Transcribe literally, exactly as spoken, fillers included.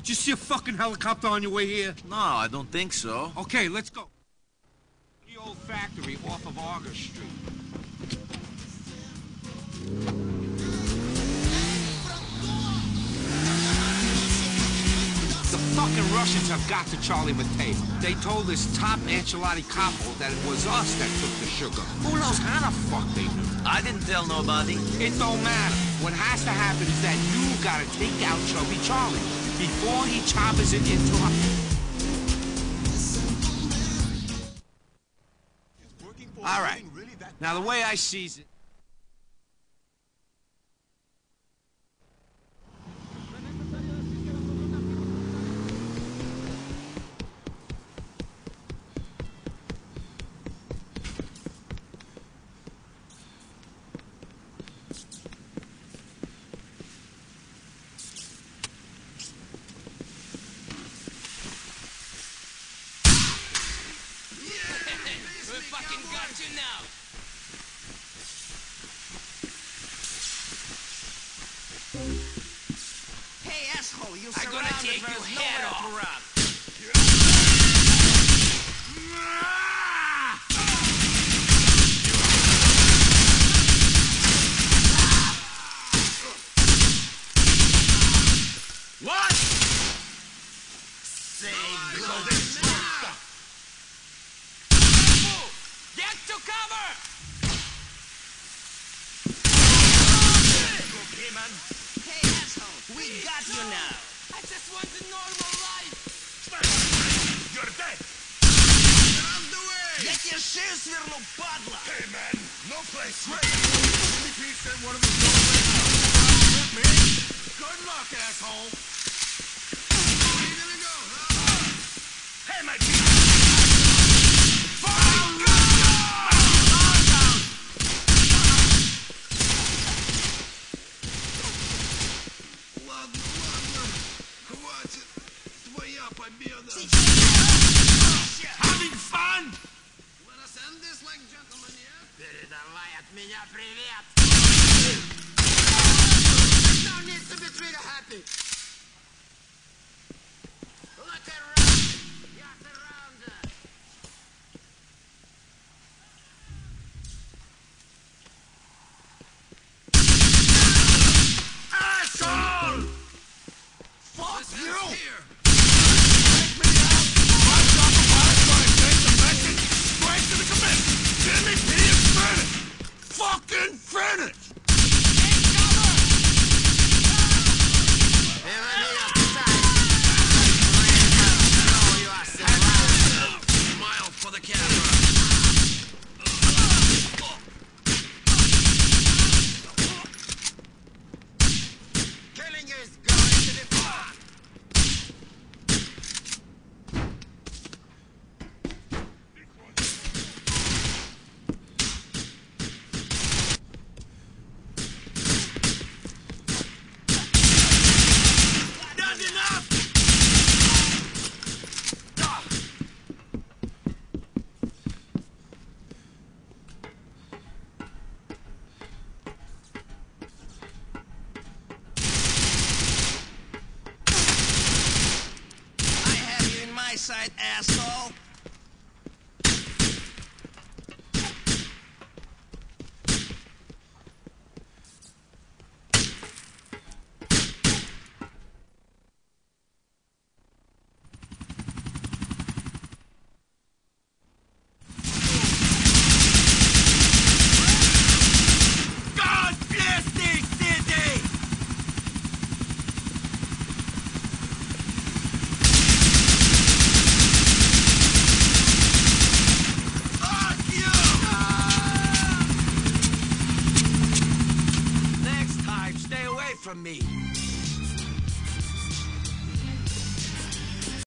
Did you see a fucking helicopter on your way here? No, I don't think so. Okay, let's go. The old factory off of August Street. The fucking Russians have got to Charlie Mateo. They told this top Ancelotti capo that it was us that took the sugar. Who knows how the fuck they knew? I didn't tell nobody. It don't matter. What has to happen is that you gotta take out Chubby Charlie before he choppers it into a... All right. Now, the way I sees it... Fucking got you now! Hey, asshole, you I'm gonna take your head off! What? Say good. Get to cover! Okay, man. Hey, asshole, we got you now. I just want a normal life! You're dead. Get out of the way! Я тебе шею сверну, падла! Hey, man. No place. Good luck, asshole. Where are you gonna go, huh? Hey, my Having fun? Let us end this like gentlemen, yeah? Передавай от меня привет! No need to be treated happy! Look around! Yes, around us! Asshole! Fuck Listen you! here! Fucking finish! Smile for the camera. Killing is going to be fun. Side, asshole. God bless this city! from me.